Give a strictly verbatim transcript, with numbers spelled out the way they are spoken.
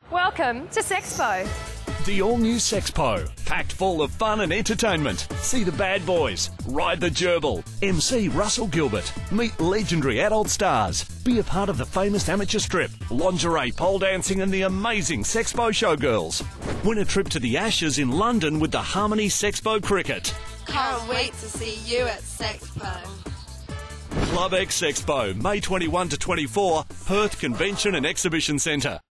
Welcome to Sexpo. The all-new Sexpo, packed full of fun and entertainment. See the bad boys, ride the gerbil, M C Russell Gilbert, meet legendary adult stars, be a part of the famous amateur strip, lingerie pole dancing and the amazing Sexpo showgirls. Win a trip to the Ashes in London with the Harmony Sexpo cricket. Can't wait to see you at Sexpo. Club X Sexpo, May twenty-first to twenty-fourth, Perth Convention and Exhibition Centre.